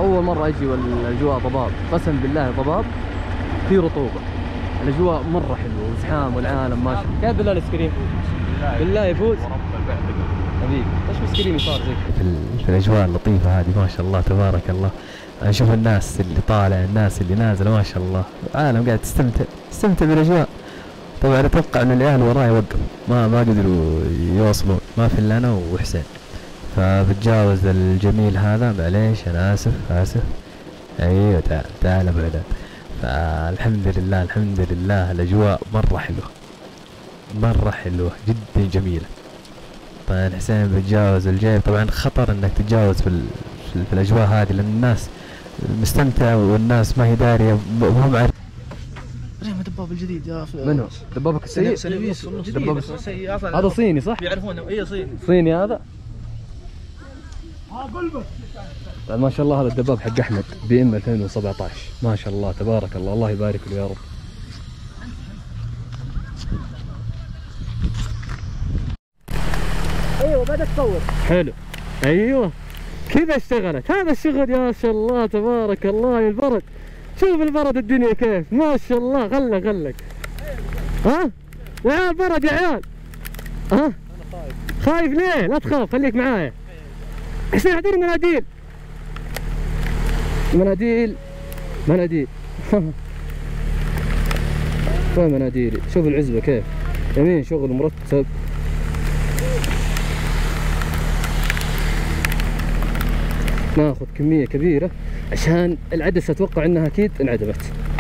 اول مره اجي والاجواء ضباب، قسم بالله ضباب في رطوبه، الاجواء مره حلوه وزحام والعالم ماشي. كيف بالله الايس كريم؟ بالله يفوز حبيبي. ايش الايس كريم صار زي في الاجواء اللطيفه هذه ما شاء الله تبارك الله. اشوف الناس اللي طالع الناس اللي نازله ما شاء الله، العالم قاعد تستمتع بالاجواء. طبعا اتوقع ان العيال وراي وقفوا ما قدروا يوصلون، ما في الا انا وحسين، فبتجاوز الجميل هذا معليش انا اسف. ايوه تعال ابو عداد. فالحمد لله الاجواء مره حلوه جدا جميله. طبعا حسين بتجاوز الجيب، طبعا خطر انك تتجاوز في الاجواء هذه لان الناس مستمتعه والناس ما هي داريه وهم عارف. دباب الجديد يا منو؟ دبابك السيء؟ دباب السيء هذا صيني صح؟ يعرفونه اي صيني هذا؟ طيب ما شاء الله هذا الدباب حق احمد بي ام 2017 ما شاء الله تبارك الله، الله يبارك له يا رب. ايوه بدأت تصور. حلو ايوه كذا اشتغلت، هذا الشغل يا شاء الله تبارك الله. البرد شوف البرد الدنيا كيف ما شاء الله. غلق ها يا عيال برد يا عيال. ها انا خايف ليه؟ لا تخاف خليك معايا. حسين اعطيني مناديل وين مناديلي؟ شوف العزبة كيف يمين، شغل مرتب. ناخذ كمية كبيرة عشان العدسة اتوقع انها اكيد انعدمت،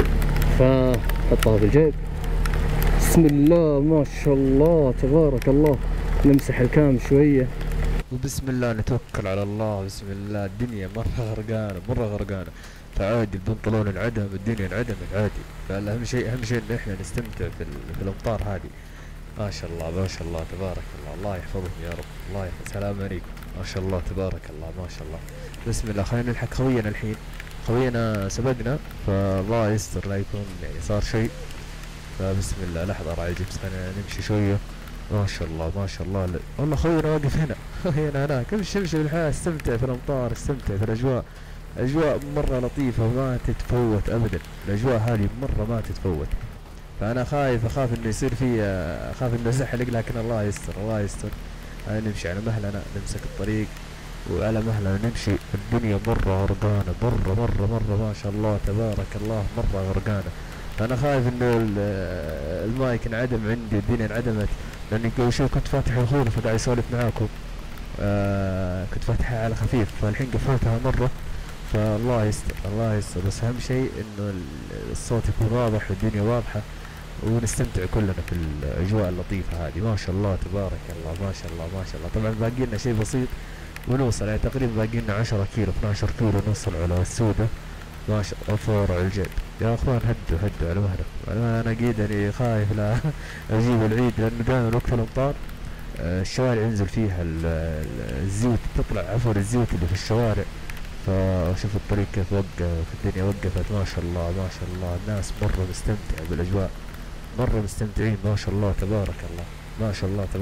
فحطها بالجيب. بسم الله ما شاء الله تبارك الله. نمسح الكام شوية وبسم الله نتوكل على الله. بسم الله. الدنيا مرة غرقانة فعادي البنطلون انعدم، الدنيا انعدمت عادي. فاهم شيء ان احنا نستمتع في الامطار هذه. ما شاء الله تبارك الله يحفظهم يا رب. الله يحفظ. سلام عليكم. ما شاء الله تبارك الله ما شاء الله. بسم الله. خلينا نلحق خوينا الحين. خوينا سبقنا فالله يستر لا يكون يعني صار شيء. فبسم الله. لحظة راعي جبس خلينا نمشي شوية. ما شاء الله والله خوينا واقف هنا هناك. امشي بالحياة، استمتع في الامطار، استمتع في الاجواء. اجواء مرة لطيفة ما تتفوت ابدا. الاجواء هذه مرة ما تتفوت. فانا اخاف انه يصير في اخاف انه ازحلق، لكن الله يستر. نمشي على مهلنا، نمسك الطريق وعلى مهلنا نمشي. الدنيا مرة غرقانة مرة ما شاء الله تبارك الله مرة غرقانة. انا خايف انه المايك انعدم عندي، الدنيا انعدمت لاني قبل شوي كنت فاتح اخونا فقاعد يسولف معاكم. كنت فاتحها على خفيف فالحين قفلتها مرة. فالله يستر بس اهم شيء انه الصوت يكون واضح والدنيا واضحة ونستمتع كلنا في الاجواء اللطيفة هذه. ما شاء الله تبارك الله ما شاء الله. طبعا باقي لنا شيء بسيط ونوصل، يعني تقريبا باقي لنا 10 كيلو 12 كيلو نوصل على السودة. ما شاء الله فور على الجد يا اخوان. هدوا على مهلكم. انا اكيد اني خايف لا اجيب العيد لانه دائما وقت الامطار الشوارع ينزل فيها الزيوت، تطلع الزيوت اللي في الشوارع. فشوف الطريق كيف وقف، الدنيا وقفت. ما شاء الله الناس مرة مستمتعة بالاجواء، مرة مستمتعين ما شاء الله تبارك الله ما شاء الله.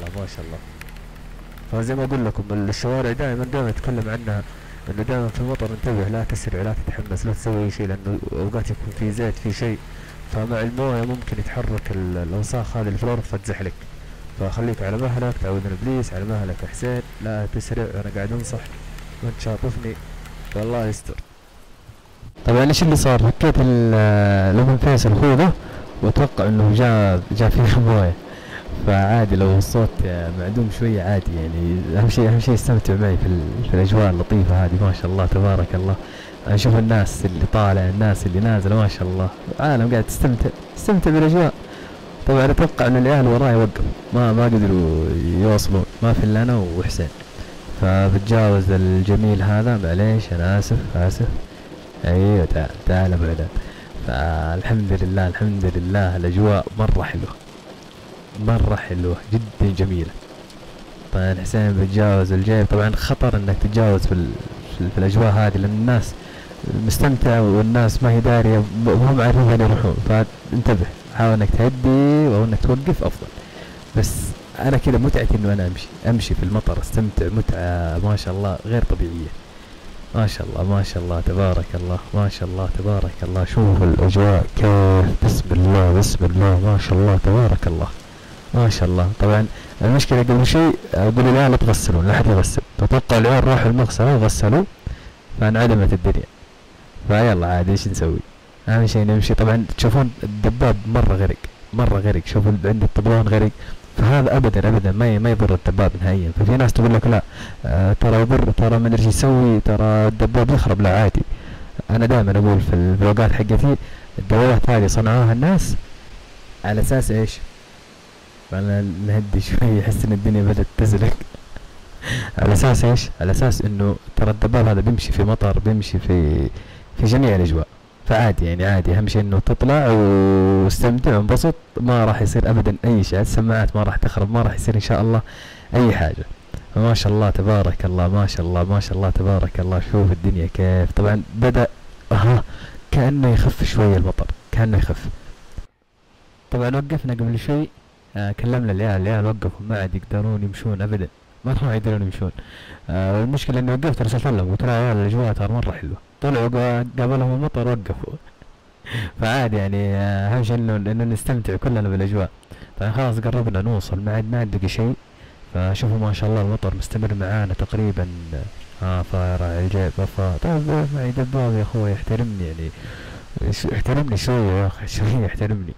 فزي ما اقول لكم الشوارع دائما اتكلم عنها انه دائما في المطر انتبه، لا تسرع لا تتحمس لا تسوي اي شيء، لانه اوقات يكون في زيت في شيء، فمع المويه ممكن يتحرك الاوساخ هذه اللي في الارض فتزحلق. فخليك على مهلك، تعودنا ابليس على مهلك يا حسين، لا تسرع. انا قاعد انصح وانت شاطفني فالله يستر. طبعا ايش اللي صار؟ فكيت الام فيصل اخوه واتوقع انه جاء فيه مويه، فعادي لو الصوت معدوم شويه عادي يعني. اهم شيء استمتع معي في الاجواء اللطيفه هذه ما شاء الله تبارك الله. اشوف الناس اللي طالع الناس اللي نازله ما شاء الله، العالم قاعد تستمتع بالاجواء. طبعا اتوقع ان العيال وراي وقفوا ما قدروا يوصلون، ما في الا انا وحسين، فبتجاوز الجميل هذا معليش انا اسف. ايوه تعال ابو عداد. فالحمد لله الاجواء مرة حلوة جدا جميلة. طبعا حسين بتجاوز الجيب، طبعا خطر انك تتجاوز في الاجواء هذه لان الناس مستمتعة والناس ما هي دارية وهم عارفين وين يروحون. فانتبه، حاول انك تهدي او انك توقف افضل. بس انا كذا متعتي انه انا امشي في المطر، استمتع متعة ما شاء الله غير طبيعية. ما شاء الله ما شاء الله تبارك الله، ما شاء الله تبارك الله. شوف الاجواء كيف، بسم الله بسم الله ما شاء الله تبارك الله ما شاء الله. طبعا المشكله قبل شيء اقول العيال لا تغسلون، لا حد يغسل، اتوقع العيال راحوا المغسله وغسلوا فانعدمت الدنيا. فيلا عادي ايش نسوي، اهم شيء نمشي. طبعا تشوفون الدباب مره غرق مره غرق، شوفوا عند الطبلون غرق، فهذا ابدا ابدا ما يضر الدباب نهائيا. ففي ناس تقول لك لا ترى يضر، ترى ما ادري ايش يسوي، ترى الدباب يخرب. لا عادي، انا دائما اقول في الفلوقات حقتي الدبابات هذه صنعوها الناس على اساس ايش؟ انا نهدي شوي، احس ان الدنيا بدات تزلق. على اساس ايش؟ على اساس انه ترى الدباب هذا بيمشي في مطر، بيمشي في جميع الاجواء، فعادي يعني عادي. اهم شيء انه تطلع واستمتع وانبسط، ما راح يصير ابدا اي شيء، السماعات ما راح تخرب، ما راح يصير ان شاء الله اي حاجه. ما شاء الله تبارك الله ما شاء الله ما شاء الله تبارك الله. شوف الدنيا كيف. طبعا بدا كانه يخف شويه المطر، كانه يخف. طبعا وقفنا قبل شوي، كلمنا العيال وقفوا ما عاد يقدرون يمشون ابدا، ما راح يقدرون يمشون. المشكله اني وقفت رسلت لهم قلت لهم يا عيال الاجواء ترى مره حلوه، طلعوا قابلهم المطر وقفوا. فعادي يعني اهم شيء انه نستمتع كلنا بالاجواء. طيب خلاص قربنا نوصل، ما عاد بقي شيء. فشوفوا ما شاء الله المطر مستمر معانا تقريبا. طاير على الجيب طيب معي دباب يا اخوي احترمني يعني، احترمني شويه يا اخي شويه احترمني.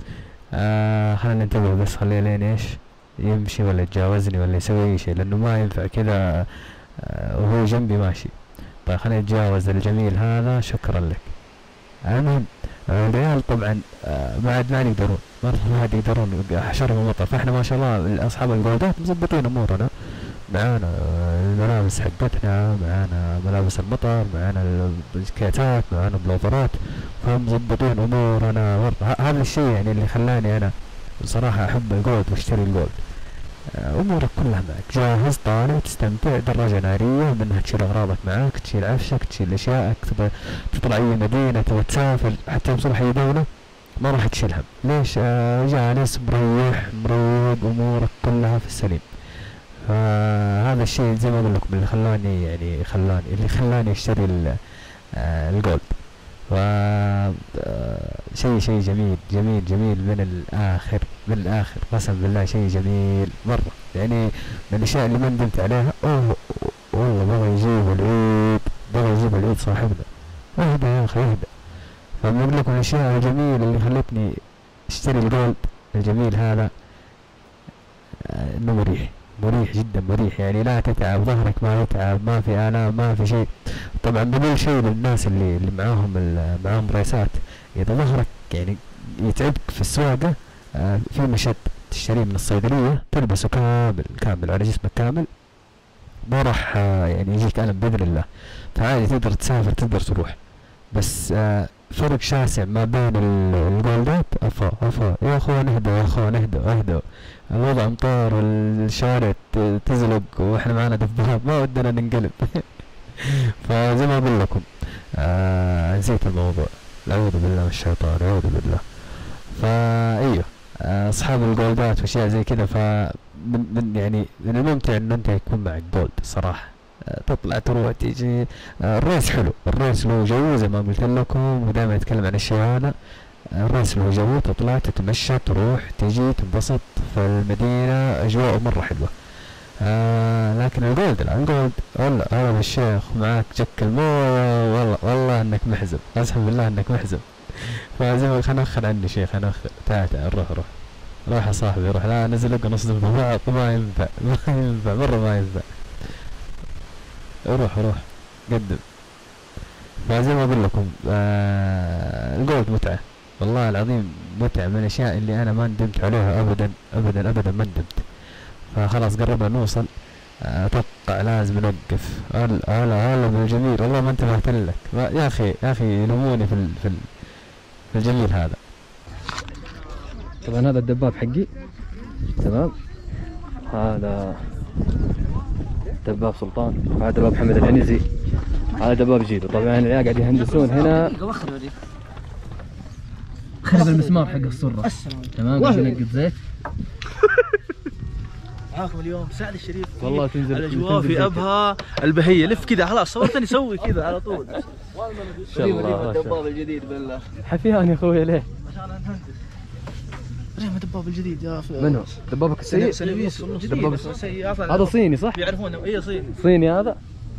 خلينا ننتبه بس، خليه لين ايش يمشي ولا يتجاوزني ولا يسوي اي شيء، لانه ما ينفع كذا وهو جنبي ماشي. طيب خلينا نتجاوز الجميل هذا، شكرا لك. المهم العيال طبعا ما عاد يقدرون، ما عاد يقدرون، حشرهم المطر. فاحنا ما شاء الله اصحاب الجولدات مظبطين امورنا، معانا الملابس حقتنا، معانا ملابس المطر، معانا الجاكيتات، معانا بلوفرات، فمظبطين امورنا مرة. هذا الشيء يعني اللي خلاني انا بصراحة احب الجولد واشتري الجولد. امورك كلها معك جاهز، طالع تستمتع، دراجة نارية منها تشيل اغراضك معاك، تشيل عفشك، تشيل اشيائك، تبغى تطلع اي مدينة، تبغى تسافر، حتى توصل اي دولة ما راح تشيل هم. ليش؟ جالس مريح مروق، امورك كلها في السليم. فهذا الشيء زي ما اقول لكم اللي خلاني اشتري الجولد. ف شيء جميل جميل جميل من الاخر قسم بالله، شيء جميل مره يعني. من الاشياء اللي ما ندمت عليها. والله بغى يجيب العيد صاحبنا، اهدى يا اخي اهدى. فبقول لكم الاشياء الجميله اللي خلتني اشتري الجولد الجميل هذا، انه مريح جدا مريح يعني، لا تتعب، ظهرك ما يتعب، ما في آلام، ما في شيء. طبعا بقول شيء للناس اللي معاهم ريسات، اذا ظهرك يعني يتعبك في السواقه، في مشد تشتريه من الصيدليه تلبسه كامل على جسمك كامل، ما راح يعني يجيك ألم بإذن الله. فعادي تقدر تسافر تقدر تروح. بس فرق شاسع ما بين الجولدات. افا يا اخوان اهدوا، الوضع امطار والشوارع تزلق واحنا معنا دباب، ما ودنا ننقلب. فزي ما اقول لكم نسيت الموضوع، اعوذ بالله من الشيطان، اعوذ بالله. فايوه اصحاب الجولدات واشياء زي كذا، يعني من الممتع ان انت يكون معك جولد صراحه. تطلع تروح تيجي، الريس حلو، الريس له جو زي ما قلت لكم، ودائما اتكلم عن الشيء هذا. الريس له جو، تطلع تتمشى تروح تيجي تنبسط في المدينة، اجواء مرة حلوة. لكن الجولد والله هذا الشيخ معاك جك المويه، والله انك محزم، قسم بالله انك محزم. فزي ما خلنا نأخر عني شيخ، تعال روح يا صاحبي روح، لا نزلق ونصدم ببعض، ما ينفع مرة ما ينفع. روح قدم. فزي ما اقول لكم الجولد متعة والله العظيم، متعة من الاشياء اللي انا ما ندمت عليها ابدا ابدا ابدا، ما ندمت. فخلاص قربنا نوصل، اتوقع لازم نوقف. هلا بالجميل، والله ما انتبهت لك يا اخي يلوموني في الجميل هذا. طبعا هذا الدباب حقي تمام، هذا دباب سلطان، وهذا دباب محمد العنزي، هذا دباب جيدو. طبعا العيال قاعد يهندسون هنا، خرب المسمار حق السرة تمام، قاعد ينقط زيت. معاكم اليوم سعد الشريف. والله تنزل الاجواء في ابها البهيه، لف كذا خلاص صورتني سوي كذا على طول. ان شاء الله. الدباب الجديد بالله. حفيان يا اخوي ليه؟ عشان نهندس. ريم الدباب الجديد يا اخي. منو؟ دبابك السيء؟ سلبيس دباب جديد سيء اصلا. هذا صيني صح؟ يعرفونه اي صيني. صيني هذا؟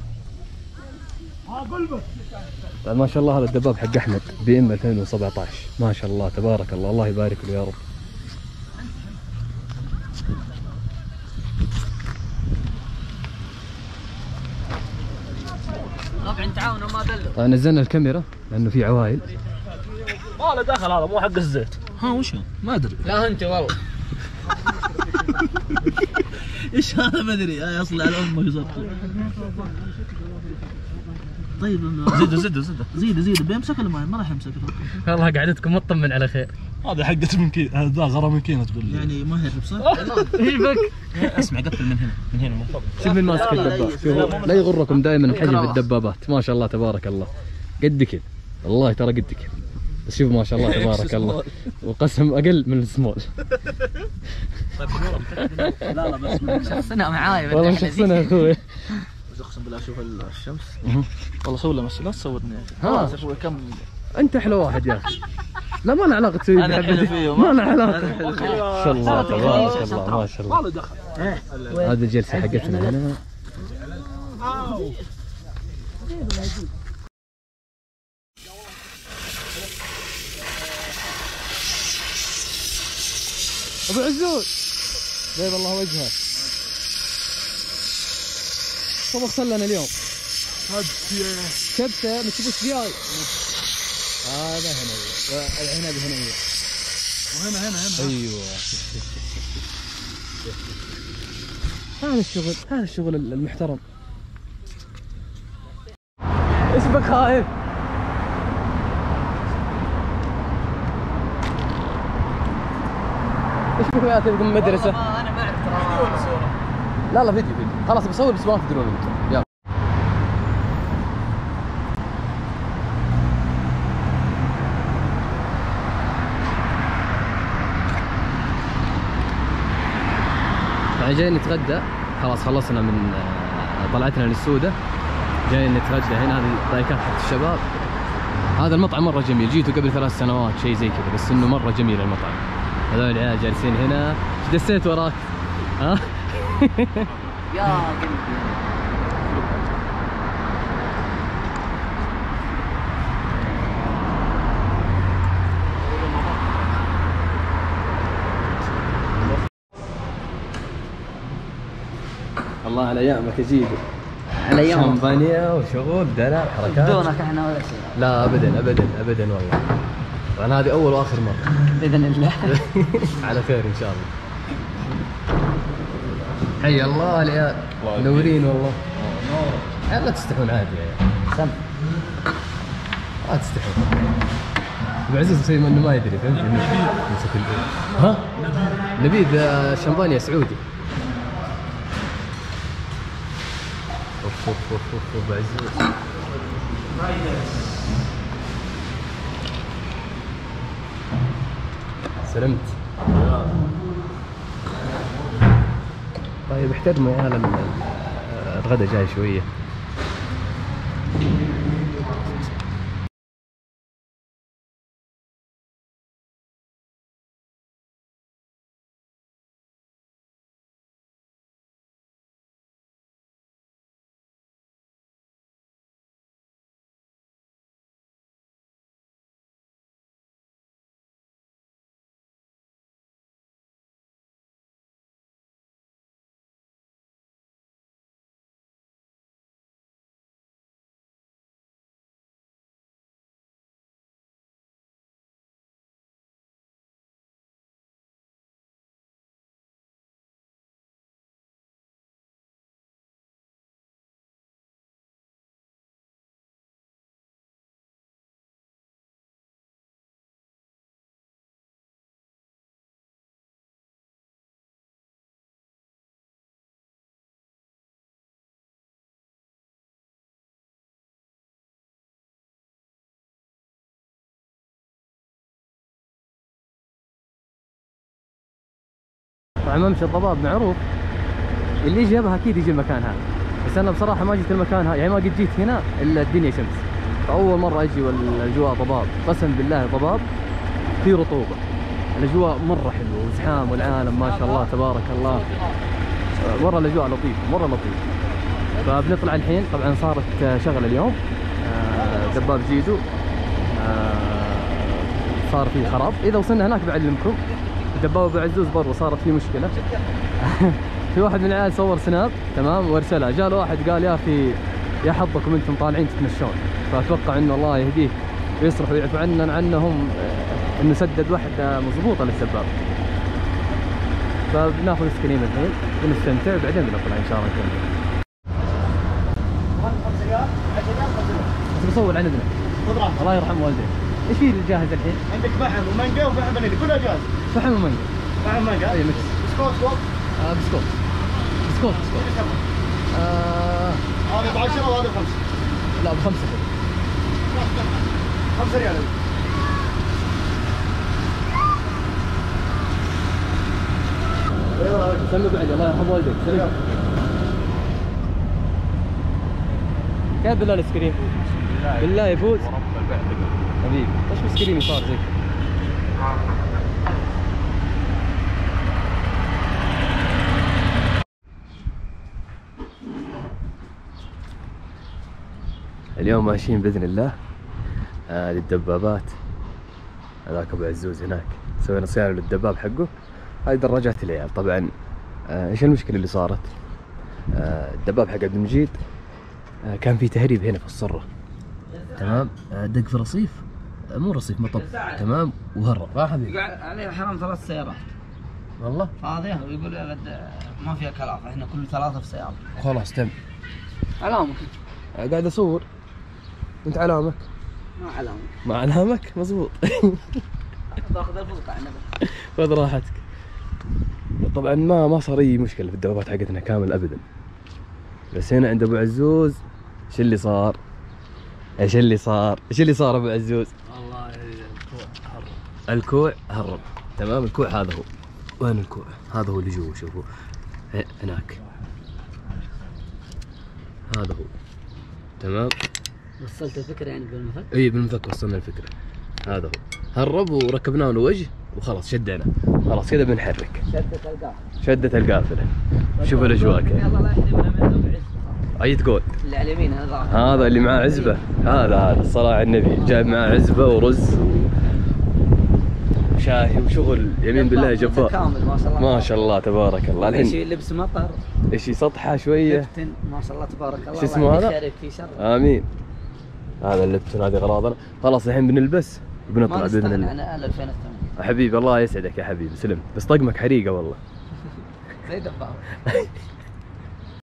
ما شاء الله هذا الدباب حق احمد بي ام 2017 ما شاء الله تبارك الله، الله يبارك له يا رب. طبعا تعاونوا ما دلوا. طيب نزلنا الكاميرا لانه في عوائل. ما له دخل هذا مو حق الزيت. ها وش ما ادري. لا انت والله. ايش هذا ما ادري اصلا على امك صدق. طيب زيده بيمسك ولا ما راح يمسك؟ والله قعدتكم مطمن على خير. هذا حقت من كي هذا غرا من كينا تقول لي. يعني ما يهرب صح؟ ايش بك؟ اسمع قفل من هنا من فوق. شوف من ماسك الدباب، لا يغركم دائما الحجم في الدبابات، ما شاء الله تبارك الله قد كذا، والله ترى قد كذا، بس شوف ما شاء الله تبارك الله، وقسم اقل من السمول. لا بس شخصنا معاي والله شخصنا يا اخوي. بس اقسم بالله اشوف الشمس والله صور له لا تصورني يا ها. اخي. ها كم انت احلى واحد يا اخي. لا ما له علاقه تسوي أنا حلو فيه، ما له علاقه. أنا حلو فيه. ما شاء الله تبارك الله ما شاء الله. ما له دخل. هذه الجلسه حقتنا هنا. ابو عزوز بيض الله وجهك، طبخ لنا اليوم كبسه متبوس دياي. هذا هنا العنب هنا وهنا ايوه. هذا الشغل المحترم. ايش بك خايف؟ ايش بك يا تبقى من المدرسه؟ انا ما اعرف ترى. لا فيديو خلاص بصور بس ما تدرون انتم. يلا يعني جايين نتغدى، خلاص خلصنا من طلعتنا للسودة، جايين نتغدى هنا. هذه الضيكات حق الشباب. هذا المطعم مرة جميل، جيته قبل 3 سنوات شيء زي كذا، بس انه مرة جميل المطعم. هذول العيال جالسين هنا. ايش دسيت وراك؟ ها؟ يا قلبي الله على ايامك يا جيدو. على ايامك شمبانيا وشغل دلع حركات. دونك احنا ولا شيء. لا ابدا ابدا ابدا والله. طبعا هذه اول واخر مره. باذن الله. على خير ان شاء الله. حي الله العيال منورين والله. لا تستحون عادي يعني. سم لا تستحون. ابو عزيز زي ما انه ما يدري، فهمت؟ يمسك ها؟ نبيذ شمبانيا سعودي. اوف ابو عزيز. سلمت. طيب احترموا يا عالم، الغدا جاي شويه. طبعا ممشى الضباب معروف، اللي يجي يبها اكيد يجي المكان هذا، بس انا بصراحه ما جيت المكان هذا، يعني ما قد جيت هنا الا الدنيا شمس، فاول مره اجي والاجواء ضباب، قسم بالله ضباب، في رطوبه، الاجواء مره حلوه وزحام والعالم ما شاء الله تبارك الله، مره الاجواء لطيفه مره لطيفه. فبنطلع الحين، طبعا صارت شغله اليوم، دباب جيزو صار فيه خراب، اذا وصلنا هناك بعلمكم. دباب ابو عزوز برضه صارت فيه مشكله. في واحد من العيال صور سناب تمام وارسلها، جاء له واحد قال يا اخي يا حظكم انتم طالعين تتمشون، فاتوقع انه الله يهديه ويصرف ويعفو عنهم انه سدد واحده مضبوطه للدباب. فبناخذ سكريم الحين ونستمتع، بعدين بنطلع ان شاء الله نكمل. بس بصور عندنا الله يرحم والديك. ايش في الجاهز الحين؟ عندك فحم ومانجا وفحم فانيلي كلها جاهزه. فحم ومانجا. فحم مانجا. اي مكس. بسكوت فوق. بسكوت. بسكوت. هذا ب 10 وهذا ب 5. لا ب 5 كذا. 5 ريال. سلم بعد الله يرحم والديك. سلم. كيف بالله الايس كريم؟ بالله يفوز. حبيبي ايش الايس كريم صار زي اليوم ماشيين باذن الله للدبابات. هذاك ابو عزوز هناك سوينا صيانه للدباب حقه. هاي دراجات العيال. طبعا ايش المشكله اللي صارت؟ الدباب حق عبد المجيد كان في تهريب هنا في الصره تمام، دق في رصيف، مو رصيف مطب تمام، وهرب. ما حبيبي عليه حرام 3 سيارات والله فاضيه، ويقول لي غد ما فيها كلافه، احنا كل 3 في سياره. خلاص تم. علامك قاعد اصور. انت علامك؟ ما علامك. مع علامك مضبوط. باخذ الفلقه عنده. خذ راحتك. طبعا ما صار اي مشكله في الدبابات حقتنا كامل ابدا، بس هنا عند ابو عزوز ايش اللي صار؟ ايش اللي صار ابو عزوز؟ والله الكوع هرب. الكوع هرب تمام. الكوع هذا هو. وين الكوع؟ هذا هو اللي جوا، شوفوا هناك، هذا هو تمام. وصلت الفكره يعني بالمفك؟ اي بالمفك وصلنا الفكره. هذا هو هرب وركبناه له وجه وخلاص شدينا، خلاص كذا بنحرك. شدت القافله. شوف الاجواء كيف. يلا لا يحرمنا منه بعز. اي تقول؟ اللي على اليمين هذا اللي معاه عزبه، هذا الصلاة على النبي، جايب معاه عزبه ورز وشاهي وشغل يمين بالله جبار. كامل ما شاء الله. ما شاء الله تبارك الله. الحين شيء لبس مطر، ايش سطحه شويه. لبتن ما شاء الله تبارك الله. شو اسمه هذا؟ يشارك في شر. امين. هذا اللبتون، هذه اغراضنا. خلاص الحين بنلبس وبنطلع باذن الله. ما نستغني عن 2008. حبيبي الله يسعدك يا حبيبي، سلمت. بس طقمك حريقه والله. زي دباب.